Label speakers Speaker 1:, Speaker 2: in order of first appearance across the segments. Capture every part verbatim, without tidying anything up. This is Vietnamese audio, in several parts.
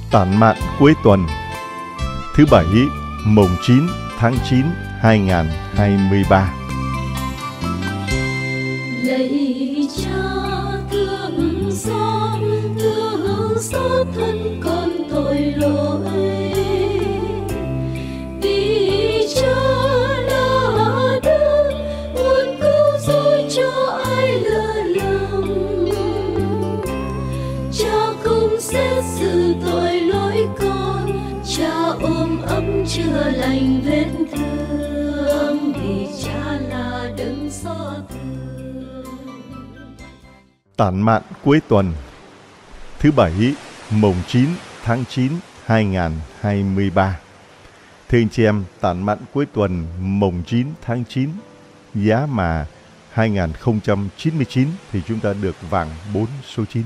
Speaker 1: Tản mạn cuối tuần thứ bảy mùng chín tháng chín hai nghìn không trăm hai mươi ba.
Speaker 2: Lạy Cha thương xót, thương xót thân con tội lỗi. Vì Cha là đấng muốn cứu rỗi cho ai lỡ lòng. Cha không xét xử tội lỗi con, Cha ôm ấp chữa lành vết thương. Vì Cha là đấng xót thương.
Speaker 1: Tản mạn cuối tuần thứ bảy mùng chín tháng chín hai nghìn không trăm hai mươi ba. Thưa anh chị em, tản mạn cuối tuần mùng chín tháng chín giá mà hai nghìn không trăm chín mươi chín thì chúng ta được vàng bốn số chín.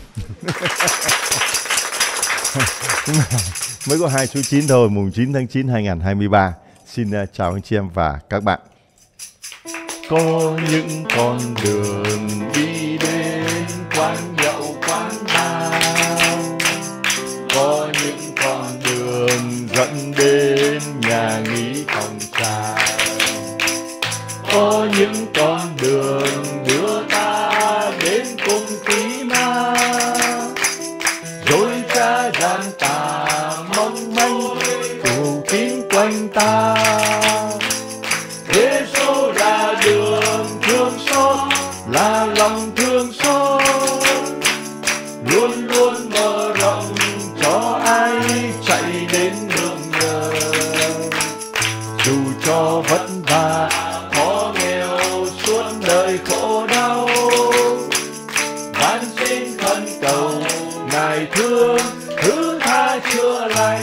Speaker 1: Mới có hai số chín thôi, mùng chín tháng chín hai nghìn không trăm hai mươi ba. Xin chào anh chị em và các bạn. Có những con đường đi đến quán nhậu quán bar, có những con đường dẫn đến nhà nghỉ phòng trà, có những con đường đưa ta đến cung tí ma, rồi ra gian tà mong manh phủ kín quanh ta. Giê-xu là đường thương xót, là lòng thương xót, luôn luôn mở rộng cho ai chạy đến nương nhờ. Dù cho vất vả khó nghèo suốt đời khổ đau, van xin khẩn cầu Ngài thương thứ tha chữa lành.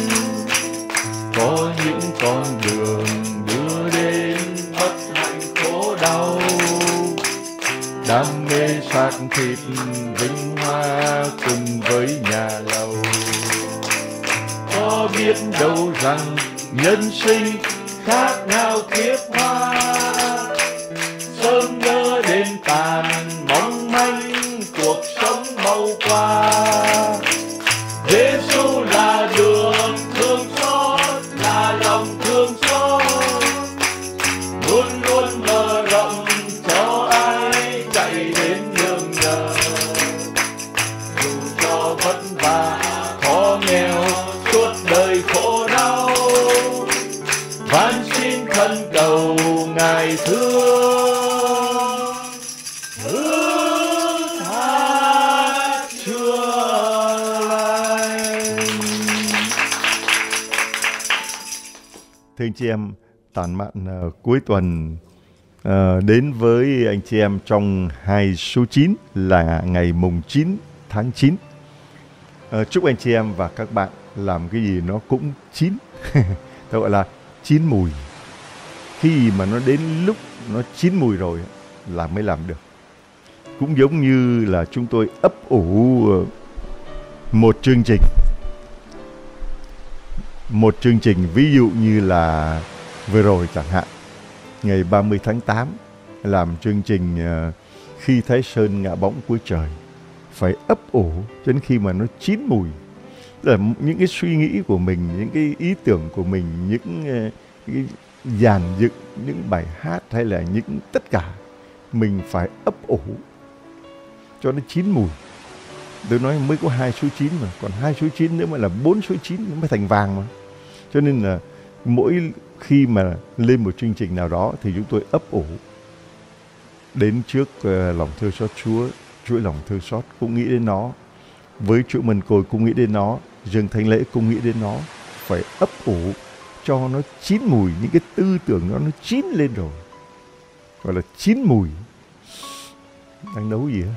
Speaker 1: Có những con đường đưa đến bất hạnh khổ đau, đam mê xác thịt vinh hoa cùng với nhà lầu. Có biết đâu rằng nhân sinh khác nào kiếp hoa, sớm nhớ đến tàn mong manh cuộc sống mau qua. Giê-xu là đường thương xót, là lòng thương xót, luôn luôn mở rộng cho ai chạy đến nương nhờ. Dù cho vất vả khó nghèo suốt đời khổ đau, van xin khẩn cầu Ngài thương thứ tha chữa lành. Thưa anh chị em, tản mạn uh, cuối tuần uh, đến với anh chị em trong hai số chín là ngày mùng chín tháng chín. Uh, chúc anh chị em và các bạn làm cái gì nó cũng chín. Tôi gọi là chín mùi. Khi mà nó đến lúc nó chín mùi rồi là mới làm được. Cũng giống như là chúng tôi ấp ủ uh, một chương trình. Một chương trình ví dụ như là vừa rồi chẳng hạn, ngày ba mươi tháng tám làm chương trình uh, Khi Thái Sơn ngả bóng cuối trời. Phải ấp ủ cho đến khi mà nó chín mùi. Là những cái suy nghĩ của mình, những cái ý tưởng của mình, những uh, cái dàn dựng, những bài hát hay là những tất cả mình phải ấp ủ cho nó chín mùi. Tôi nói mới có hai số chín mà, còn hai số chín nữa mà là bốn số chín nó mới thành vàng mà. Cho nên là mỗi khi mà lên một chương trình nào đó thì chúng tôi ấp ủ đến trước uh, lòng thương xót Chúa, chuỗi lòng thương xót cũng nghĩ đến nó, với chuỗi mân côi cũng nghĩ đến nó, dâng thánh lễ cũng nghĩ đến nó. Phải ấp ủ cho nó chín mùi, những cái tư tưởng nó nó chín lên rồi, gọi là chín mùi. Đang nấu gì hả?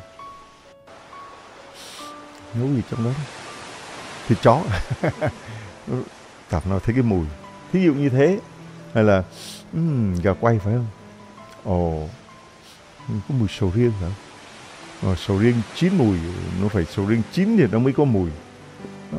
Speaker 1: Nấu gì trong đó? Thịt chó. Cảm nó thấy cái mùi. Thí dụ như thế, hay là um, gà quay phải không? Ồ, có mùi sầu riêng hả? Ồ, sầu riêng chín mùi, nó phải sầu riêng chín thì nó mới có mùi. Đó.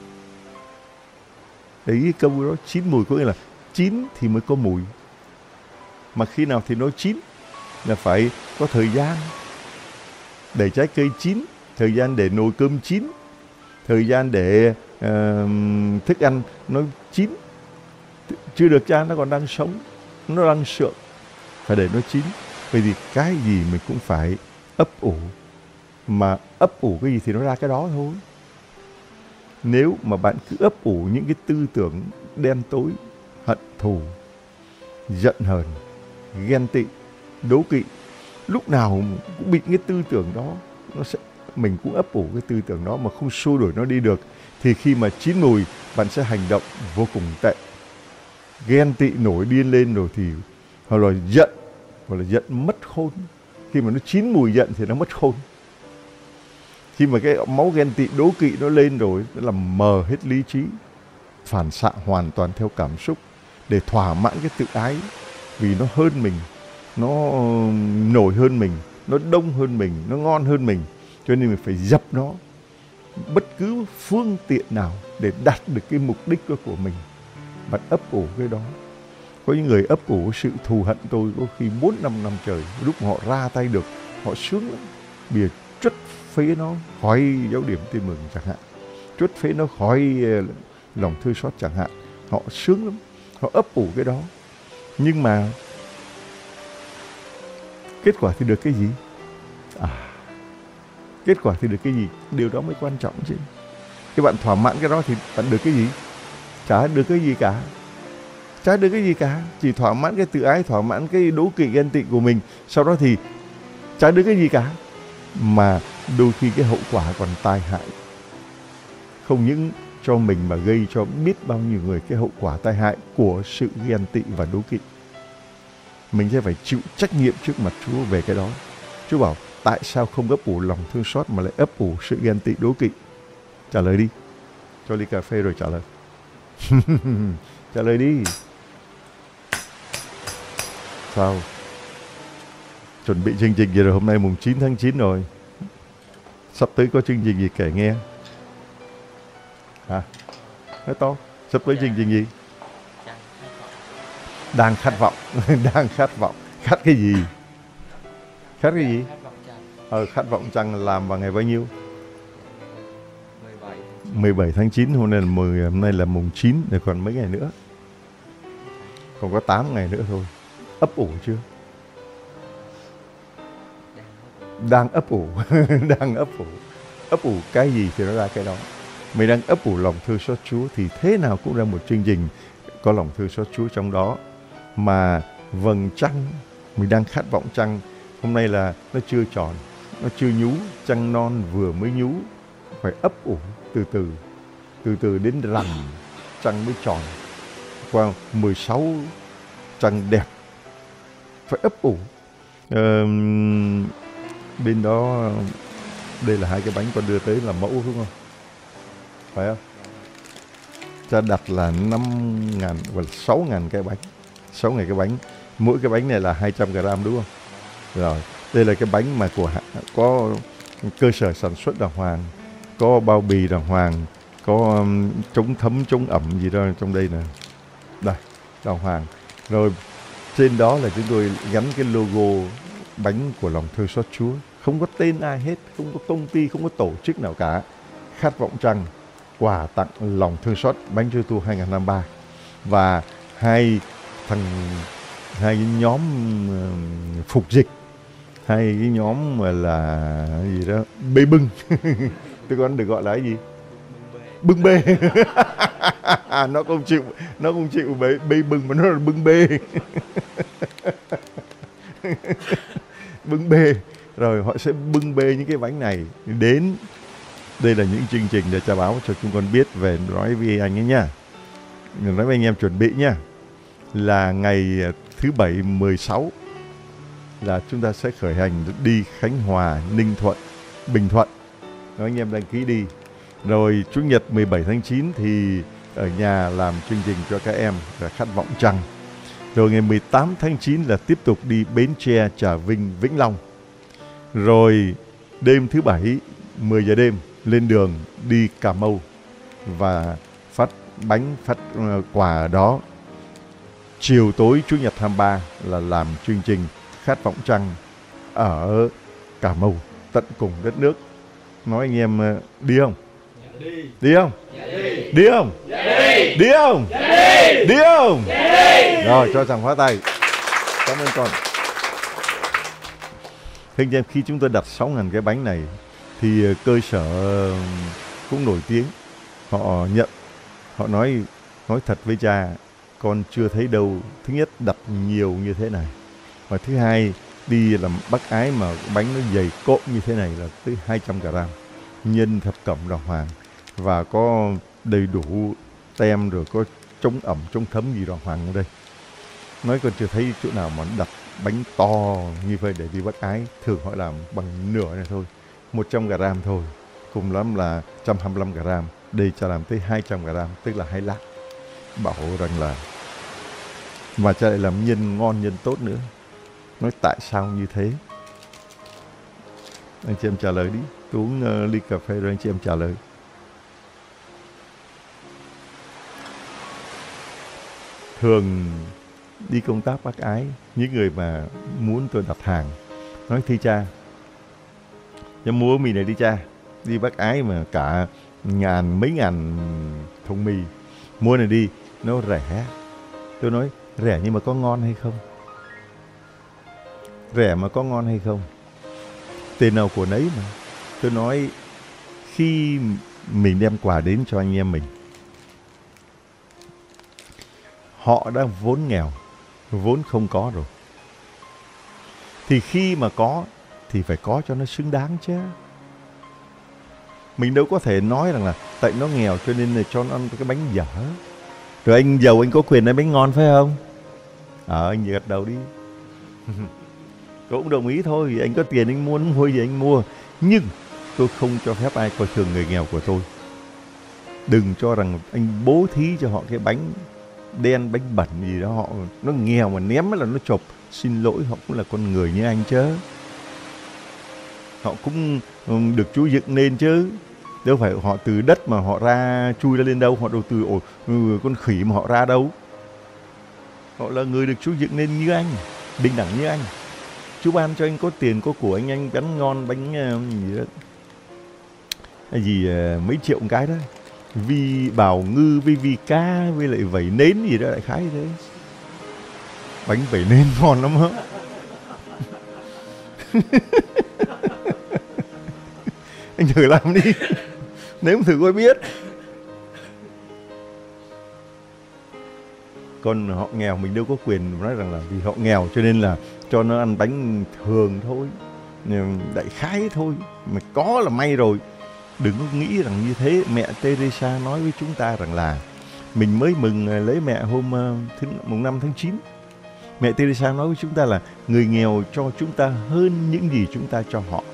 Speaker 1: Đấy, cái câu đó chín mùi có nghĩa là chín thì mới có mùi. Mà khi nào thì nó chín là phải có thời gian để trái cây chín, thời gian để nồi cơm chín, thời gian để uh, thức ăn nó chín, chưa được cha nó còn đang sống, nó đang sượng, phải để nó chín. Bởi vì cái gì mình cũng phải ấp ủ, mà ấp ủ cái gì thì nó ra cái đó thôi. Nếu mà bạn cứ ấp ủ những cái tư tưởng đen tối, hận thù, giận hờn, ghen tị, đố kỵ, lúc nào cũng bị cái tư tưởng đó, nó sẽ mình cũng ấp ủ cái tư tưởng đó mà không xua đuổi nó đi được, thì khi mà chín mùi bạn sẽ hành động vô cùng tệ. Ghen tị nổi điên lên rồi thì hoặc là giận, hoặc là giận mất khôn. Khi mà nó chín mùi giận thì nó mất khôn. Khi mà cái máu ghen tị đố kỵ nó lên rồi, nó làm mờ hết lý trí, phản xạ hoàn toàn theo cảm xúc để thỏa mãn cái tự ái. Vì nó hơn mình, nó nổi hơn mình, nó đông hơn mình, nó ngon hơn mình, cho nên mình phải dập nó bất cứ phương tiện nào để đạt được cái mục đích của mình. Bạn ấp ủ cái đó. Có những người ấp ủ sự thù hận tôi có khi bốn năm năm trời, lúc họ ra tay được họ sướng lắm. Bìa truất phế nó khỏi giáo điểm tin mừng chẳng hạn, truất phế nó khỏi lòng thương xót chẳng hạn, họ sướng lắm, họ ấp ủ cái đó. Nhưng mà kết quả thì được cái gì? À, kết quả thì được cái gì? Điều đó mới quan trọng chứ. Các bạn thỏa mãn cái đó thì bạn được cái gì? Chả được cái gì cả. Chả được cái gì cả. Chỉ thỏa mãn cái tự ái, thỏa mãn cái đố kỵ ghen tị của mình. Sau đó thì chả được cái gì cả. Mà đôi khi cái hậu quả còn tai hại. Không những cho mình mà gây cho biết bao nhiêu người cái hậu quả tai hại của sự ghen tị và đố kỵ. Mình sẽ phải chịu trách nhiệm trước mặt Chúa về cái đó. Chúa bảo tại sao không ấp ủ lòng thương xót mà lại ấp ủ sự ghen tị đố kỵ? Trả lời đi. Cho ly cà phê rồi trả lời. Trả lời đi. Sao? Chuẩn bị chương trình gì rồi? Hôm nay mùng chín tháng chín rồi. Sắp tới có chương trình gì kể nghe? Hả? Nói to. Sắp tới chương trình gì? Đang khát vọng. Đang khát vọng. Khát cái gì? Khát cái gì? Ờ, khát vọng chăng làm vào ngày bao nhiêu? mười bảy tháng chín. Hôm nay là mười, hôm nay là mùng chín, để còn mấy ngày nữa. Còn có tám ngày nữa thôi. Ấp ủ chưa? Đang ấp ủ. Đang ấp ủ. Ấp ủ cái gì thì nó ra cái đó. Mình đang ấp ủ lòng thương xót Chúa thì thế nào cũng ra một chương trình có lòng thương xót Chúa trong đó. Mà vầng trăng, mình đang khát vọng trăng. Hôm nay là nó chưa tròn, nó chưa nhú, trăng non vừa mới nhú. Phải ấp ủ từ từ, từ từ đến rằm trăng mới tròn. Qua mười sáu trăng đẹp, phải ấp ủ. Ờ, bên đó, đây là hai cái bánh con đưa tới là mẫu đúng không? Phải không? Cha đặt là năm ngàn và sáu ngàn cái bánh. sáu ngàn cái bánh. Mỗi cái bánh này là hai trăm gram đúng không? Rồi, đây là cái bánh mà của có cơ sở sản xuất đàng hoàng, có bao bì đàng hoàng, có um, chống thấm, chống ẩm gì đó trong đây nè. Đây, đàng hoàng. Rồi, trên đó là chúng tôi gắn cái logo bánh của lòng thương xót Chúa. Không có tên ai hết, không có công ty, không có tổ chức nào cả. Khát vọng trăng, quà tặng lòng thương xót bánh Chúa Tu hai không hai ba. Và hai thằng, hai cái nhóm uh, phục dịch, hai cái nhóm mà là gì đó, bê bưng. Tôi con được gọi là cái gì? Bưng bê. Nó không chịu, nó không chịu bê, bê bưng mà nó là bưng bê. Bưng bê. Rồi họ sẽ bưng bê những cái bánh này đến. Đây là những chương trình để cha báo cho chúng con biết về, nói với anh ấy nha. Nói với anh em chuẩn bị nha. Là ngày thứ bảy mười sáu là chúng ta sẽ khởi hành đi Khánh Hòa, Ninh Thuận, Bình Thuận. Nói anh em đăng ký đi. Rồi Chủ nhật mười bảy tháng chín thì ở nhà làm chương trình cho các em là Khát vọng trăng. Rồi ngày mười tám tháng chín là tiếp tục đi Bến Tre, Trà Vinh, Vĩnh Long. Rồi đêm thứ bảy mười giờ đêm lên đường đi Cà Mau và phát bánh, phát quà ở đó. Chiều tối Chủ nhật hai mươi ba là làm chương trình Khát vọng trăng ở Cà Mau, tận cùng đất nước. Nói anh em đi không? Dạ đi. Đi không? Dạ đi. Đi không?
Speaker 3: Đi.
Speaker 1: Đi không?
Speaker 3: Đi.
Speaker 1: Đi không?
Speaker 3: Đi.
Speaker 1: Rồi, cho rằng hóa tay. Cảm ơn con. Thưa anh em, khi chúng tôi đặt sáu nghìn cái bánh này thì cơ sở cũng nổi tiếng. Họ nhận, họ nói nói thật với cha, con chưa thấy đâu. Thứ nhất, đặt nhiều như thế này. Và thứ hai, đi làm bác ái mà bánh nó dày cộm như thế này là tới hai trăm gram. Nhân thập cẩm đàng hoàng. Và có đầy đủ tem rồi có chống ẩm, chống thấm gì đàng hoàng ở đây. Nói con chưa thấy chỗ nào mà đặt bánh to như vậy để đi bác ái. Thường họ làm bằng nửa này thôi, một trăm gram thôi, cùng lắm là một trăm hai mươi lăm gram. Đây cha làm tới hai trăm gram, tức là hai lát. Bảo rằng là mà cha lại làm nhân ngon, nhân tốt nữa. Nói tại sao như thế? Anh chị em trả lời đi. Tôi uống uh, ly cà phê rồi anh chị em trả lời. Thường đi công tác bác ái, những người mà muốn tôi đặt hàng nói thi cha, cho mua mì này đi cha. Đi bác ái mà cả ngàn, mấy ngàn thùng mì, mua này đi, nó rẻ. Tôi nói rẻ nhưng mà có ngon hay không? Rẻ mà có ngon hay không? Tiền nào của nấy mà. Tôi nói khi mình đem quà đến cho anh em mình, họ đang vốn nghèo, vốn không có rồi, thì khi mà có thì phải có cho nó xứng đáng chứ. Mình đâu có thể nói rằng là tại nó nghèo cho nên là cho nó ăn cái bánh dở. Rồi anh giàu anh có quyền ăn bánh ngon phải không? Ờ, anh gật đầu đi. Tôi cũng đồng ý thôi, anh có tiền anh muốn mua gì anh mua. Nhưng tôi không cho phép ai coi thường người nghèo của tôi. Đừng cho rằng anh bố thí cho họ cái bánh đen, bánh bẩn gì đó, họ nó nghèo mà ném là nó chộp. Xin lỗi, họ cũng là con người như anh chứ. Họ cũng được Chúa dựng nên chứ. Đâu phải họ từ đất mà họ ra chui ra lên đâu. Họ đâu từ ổ, con khỉ mà họ ra đâu. Họ là người được Chúa dựng nên như anh, bình đẳng như anh. Chúa ban cho anh có tiền, có của, anh anh bánh ngon, bánh gì đó, cái gì mấy triệu một cái đó. Vi bào ngư với vi cá với lại vẩy nến gì đó, đại khái thế. Bánh vẩy nến ngon lắm hả? Anh thử làm đi, nếm thử coi biết. Còn họ nghèo mình đâu có quyền nói rằng là vì họ nghèo cho nên là cho nó ăn bánh thường thôi, đại khái thôi. Mà có là may rồi. Đừng có nghĩ rằng như thế. Mẹ Teresa nói với chúng ta rằng là mình mới mừng lấy mẹ hôm thứ mùng năm tháng chín. Mẹ Teresa nói với chúng ta là người nghèo cho chúng ta hơn những gì chúng ta cho họ.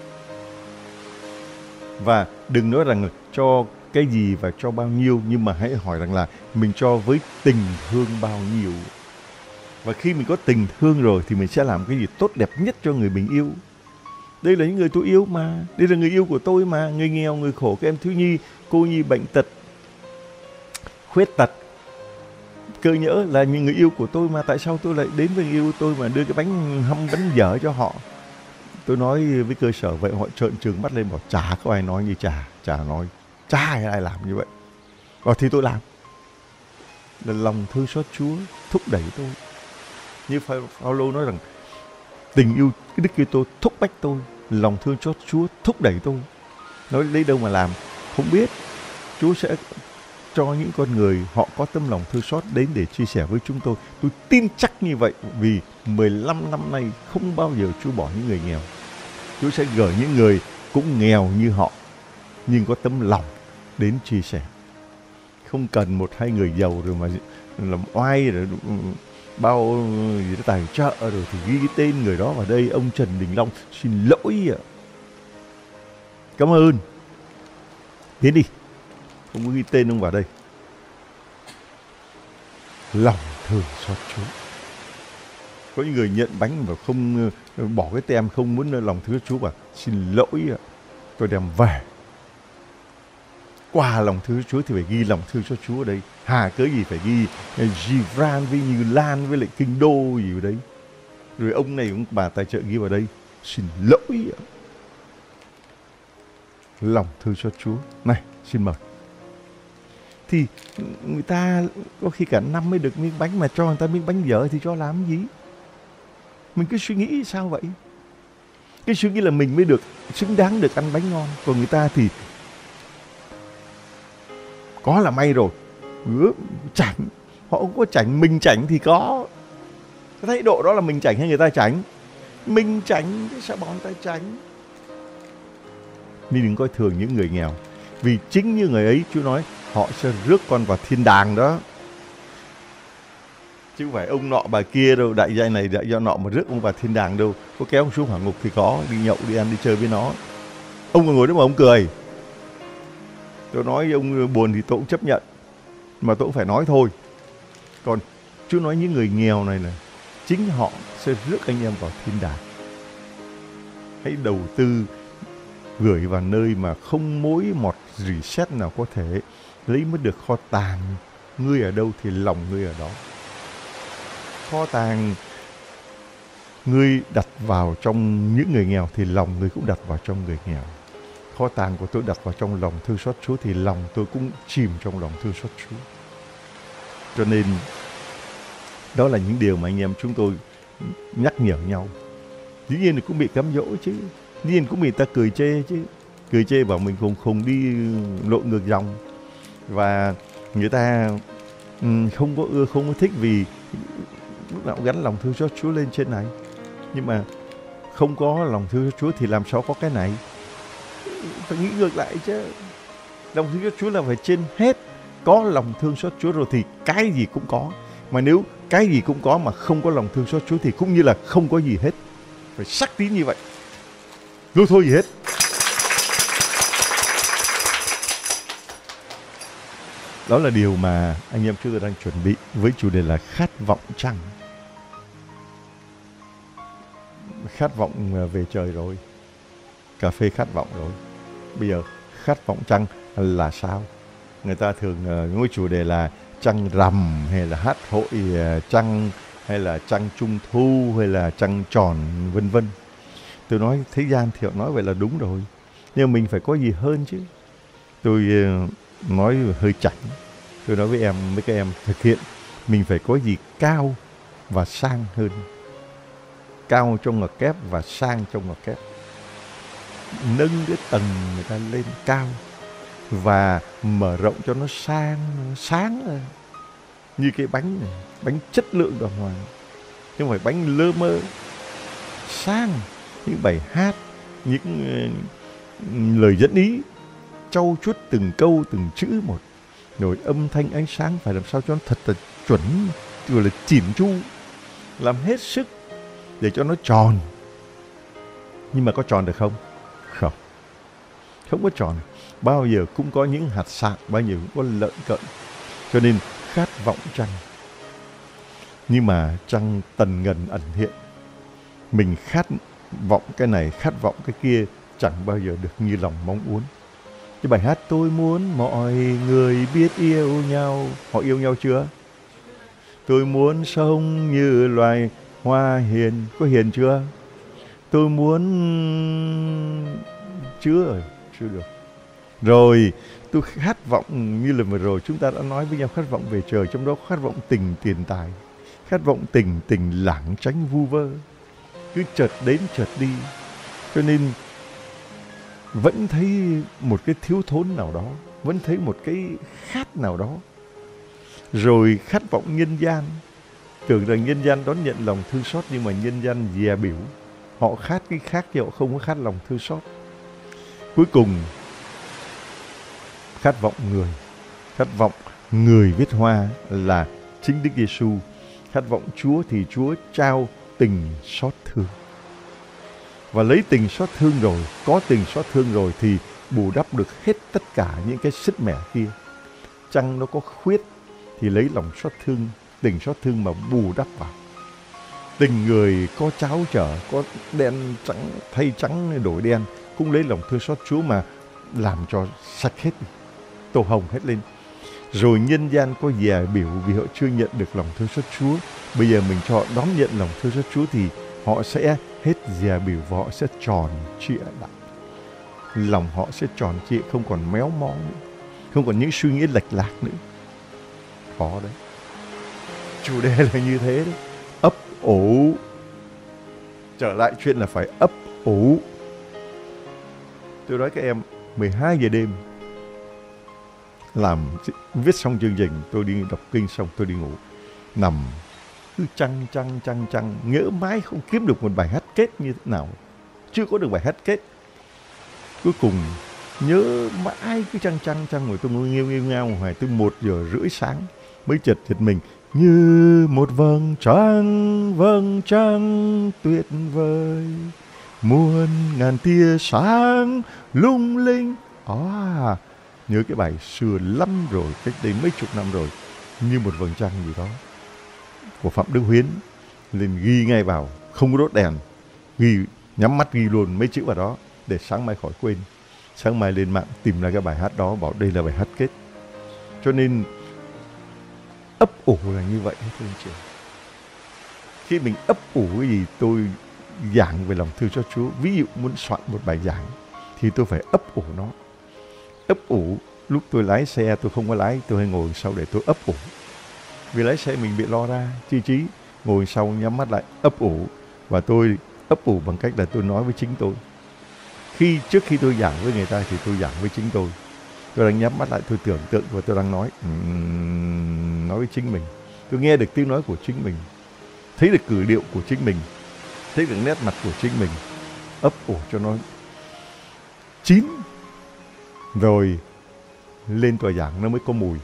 Speaker 1: Và đừng nói rằng cho cái gì và cho bao nhiêu, nhưng mà hãy hỏi rằng là mình cho với tình thương bao nhiêu. Và khi mình có tình thương rồi thì mình sẽ làm cái gì tốt đẹp nhất cho người mình yêu. Đây là những người tôi yêu mà. Đây là người yêu của tôi mà. Người nghèo, người khổ, các em thiếu nhi, cô nhi bệnh tật, khuyết tật, cơ nhỡ là những người yêu của tôi mà. Tại sao tôi lại đến với người yêu của tôi mà đưa cái bánh hâm, bánh dở cho họ? Tôi nói với cơ sở vậy, họ trợn trừng mắt lên bảo chả có ai nói như chả. Chả nói, chả ai làm như vậy. Và thì tôi làm. Là lòng thương xót Chúa thúc đẩy tôi. Như Phaolô nói rằng tình yêu cái Đức Kitô thúc bách tôi, lòng thương xót Chúa thúc đẩy tôi. Nói lấy đâu mà làm, không biết. Chúa sẽ cho những con người họ có tấm lòng thương xót đến để chia sẻ với chúng tôi. Tôi tin chắc như vậy, vì mười lăm năm nay không bao giờ Chúa bỏ những người nghèo. Chúa sẽ gửi những người cũng nghèo như họ, nhưng có tấm lòng đến chia sẻ. Không cần một hai người giàu rồi mà làm oai rồi bao gì đó tài trợ rồi thì ghi cái tên người đó vào đây. Ông Trần Đình Long xin lỗi ạ, cảm ơn, tiến đi, không có ghi tên ông vào đây. Lòng thương xót Chúa. Có những người nhận bánh mà không bỏ cái tem, không muốn lòng thương Chúa, và xin lỗi ạ, tôi đem về. Qua lòng thương Chúa thì phải ghi lòng thương cho Chúa ở đây. Hà cớ gì phải ghi Gibran với Như Lan với lại Kinh Đô gì ở đấy. Rồi ông này ông bà tài trợ ghi vào đây. Xin lỗi ạ. Lòng thương cho Chúa. Này, xin mời. thì người ta có khi cả năm mới được miếng bánh, mà cho người ta miếng bánh dở thì cho làm gì? Mình cứ suy nghĩ sao vậy? Cái suy nghĩ là mình mới được xứng đáng được ăn bánh ngon, còn người ta thì có là may rồi, chảnh, họ không có chảnh, mình chảnh thì có. Cái thái độ đó là mình chảnh hay người ta chảnh? Mình chảnh, sao bọn người ta chảnh? Nên đừng coi thường những người nghèo, vì chính như người ấy Chúa nói họ sẽ rước con vào thiên đàng đó, chứ không phải ông nọ bà kia đâu, đại gia này đại gia nọ mà rước ông vào thiên đàng đâu. Có kéo ông xuống hỏa ngục thì có, đi nhậu đi ăn đi chơi với nó. Ông còn ngồi đó mà ông cười. Tôi nói ông buồn thì tôi cũng chấp nhận, mà tôi cũng phải nói thôi. Còn Chúa nói những người nghèo này là chính họ sẽ rước anh em vào thiên đàng. Hãy đầu tư gửi vào nơi mà không mối một reset nào có thể lấy mất được kho tàng. Ngươi ở đâu thì lòng ngươi ở đó. Kho tàng ngươi đặt vào trong những người nghèo thì lòng ngươi cũng đặt vào trong người nghèo. Kho tàng của tôi đặt vào trong lòng thương xót Chúa thì lòng tôi cũng chìm trong lòng thương xót Chúa. Cho nên đó là những điều mà anh em chúng tôi nhắc nhở nhau. Dĩ nhiên là cũng bị cám dỗ chứ, dĩ nhiên cũng bị ta cười chê chứ, cười chê bảo mình khùng khùng đi lội ngược dòng, và người ta không có ưa, không có thích vì lúc nào gắn lòng thương xót Chúa lên trên này. Nhưng mà không có lòng thương xót Chúa thì làm sao có cái này? Phải nghĩ ngược lại chứ. Lòng thương xót Chúa là phải trên hết. Có lòng thương xót Chúa rồi thì cái gì cũng có. Mà nếu cái gì cũng có mà không có lòng thương xót Chúa thì cũng như là không có gì hết. Phải sắc tín như vậy. Vô thôi gì hết. Đó là điều mà anh em chúng tôi đang chuẩn bị với chủ đề là khát vọng chăng. Khát vọng về trời rồi, cà phê khát vọng rồi. Bây giờ khát vọng chăng là sao? Người ta thường ngôi chủ đề là trăng rằm, hay là hát hội trăng, hay là trăng trung thu, hay là trăng tròn, vân vân. Tôi nói thế gian thì họ nói vậy là đúng rồi, nhưng mình phải có gì hơn chứ. Tôi nói hơi chảnh. Tôi nói với em, với các em thực hiện, mình phải có gì cao và sang hơn. Cao trong ngoặc kép và sang trong ngoặc kép. Nâng cái tầng người ta lên cao và mở rộng cho nó sang, sáng lên. Như cái bánh này, bánh chất lượng đàng hoàng, chứ không phải bánh lơ mơ. Sang, những bài hát, những uh, lời dẫn ý, trau chuốt từng câu, từng chữ một. Rồi âm thanh ánh sáng phải làm sao cho nó thật là chuẩn, gọi là chỉn chu, làm hết sức để cho nó tròn. Nhưng mà có tròn được không? Không. Không có tròn. Bao giờ cũng có những hạt sạn, bao giờ cũng có lợn cợn. Cho nên khát vọng trăng. Nhưng mà trăng tần ngần ẩn hiện. Mình khát vọng cái này, khát vọng cái kia, chẳng bao giờ được như lòng mong muốn. Cái bài hát tôi muốn mọi người biết yêu nhau. Họ yêu nhau chưa? Tôi muốn sống như loài hoa hiền. Có hiền chưa? Tôi muốn... Chưa rồi, chưa được. Rồi, tôi khát vọng như là vừa rồi chúng ta đã nói với nhau, khát vọng về trời, trong đó khát vọng tình tiền tài, khát vọng tình tình lảng tránh vu vơ, cứ chợt đến chợt đi. Cho nên vẫn thấy một cái thiếu thốn nào đó, vẫn thấy một cái khát nào đó. Rồi khát vọng nhân gian, tưởng rằng nhân gian đón nhận lòng thương xót, nhưng mà nhân gian dè biểu. Họ khát cái khác chứ họ không có khát lòng thương xót. Cuối cùng khát vọng người, khát vọng người viết hoa là chính Đức Giêsu. Khát vọng Chúa thì Chúa trao tình xót thương. Và lấy tình xót thương rồi, có tình xót thương rồi thì bù đắp được hết tất cả những cái sứt mẻ kia. Chăng nó có khuyết thì lấy lòng xót thương, tình xót thương mà bù đắp vào. Tình người có cháo trở, có đen trắng, thay trắng đổi đen, cũng lấy lòng thương xót Chúa mà làm cho sạch hết, tô hồng hết lên. Rồi nhân gian có dè biểu vì họ chưa nhận được lòng thương xót Chúa. Bây giờ mình cho họ đón nhận lòng thương xót Chúa thì họ sẽ hết dè biểu và họ sẽ tròn trịa lại. Lòng họ sẽ tròn trịa, không còn méo mó nữa. không còn những suy nghĩ lệch lạc nữa. Khó đấy. Chủ đề là như thế đấy. Ấp ủ. Trở lại chuyện là phải ấp ủ. Tôi nói các em, mười hai giờ đêm làm viết xong chương trình, tôi đi đọc kinh xong tôi đi ngủ, nằm cứ chăng chăng chăng chăng nhớ mãi không kiếm được một bài hát kết như thế nào, chưa có được bài hát kết. Cuối cùng nhớ mãi cứ chăng chăng chăng rồi tôi ngồi nghêu nghêu ngao hoài tới một giờ rưỡi sáng mới chợt giật mình, như một vầng trăng vầng trăng tuyệt vời, muôn ngàn tia sáng lung linh. À, nhớ cái bài xưa lắm rồi, cách đây mấy chục năm rồi, như một vầng trăng gì đó của Phạm Đức Huyến, lên ghi ngay vào, không có đốt đèn, ghi nhắm mắt ghi luôn mấy chữ vào đó để sáng mai khỏi quên. Sáng mai lên mạng tìm ra cái bài hát đó, bảo đây là bài hát kết. Cho nên ấp ủ là như vậy thưa anh chị. Khi mình ấp ủ cái gì, tôi giảng về lòng thương cho Chúa, ví dụ muốn soạn một bài giảng thì tôi phải ấp ủ nó. Ấp ủ, lúc tôi lái xe tôi không có lái, tôi hay ngồi sau để tôi ấp ủ. Vì lái xe mình bị lo ra, chi trí, ngồi sau nhắm mắt lại ấp ủ. Và tôi ấp ủ bằng cách là tôi nói với chính tôi. Khi trước khi tôi giảng với người ta thì tôi giảng với chính tôi. Tôi đang nhắm mắt lại, tôi tưởng tượng và tôi đang nói um, nói với chính mình. Tôi nghe được tiếng nói của chính mình, thấy được cử điệu của chính mình, thấy được nét mặt của chính mình, ấp ủ cho nó chín, rồi lên tòa giảng nó mới có mùi.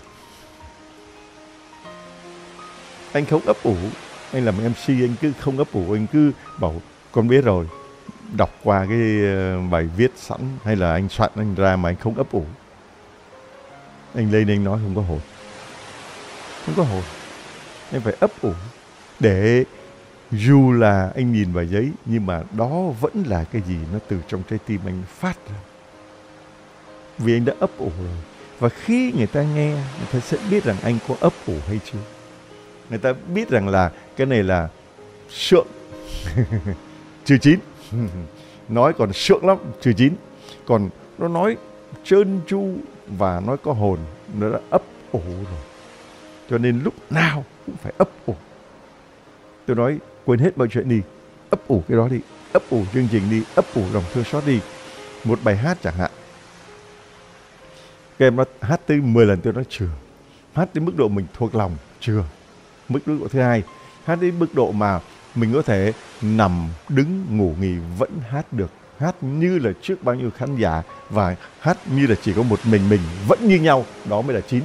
Speaker 1: Anh không ấp ủ, anh làm em xê anh cứ không ấp ủ, anh cứ bảo con biết rồi, đọc qua cái bài viết sẵn hay là anh soạn anh ra mà anh không ấp ủ, anh lên anh nói không có hồn, không có hồn. Anh phải ấp ủ để dù là anh nhìn vào giấy nhưng mà đó vẫn là cái gì nó từ trong trái tim anh phát ra, vì anh đã ấp ủ rồi. Và khi người ta nghe, người ta sẽ biết rằng anh có ấp ủ hay chưa. Người ta biết rằng là cái này là sượng chưa chín. Nói còn sượng lắm, chưa chín. Còn nó nói trơn tru và nói có hồn, nó đã ấp ủ rồi. Cho nên lúc nào cũng phải ấp ủ. Tôi nói quên hết mọi chuyện đi, ấp ủ cái đó đi, ấp ủ chương trình đi, ấp ủ lòng thương xót đi. Một bài hát chẳng hạn, các em nó hát tới mười lần tôi nói chưa. Hát tới mức độ mình thuộc lòng, chưa. Mức độ thứ hai, hát đến mức độ mà mình có thể nằm, đứng, ngủ, nghỉ vẫn hát được. Hát như là trước bao nhiêu khán giả và hát như là chỉ có một mình mình vẫn như nhau. Đó mới là chín.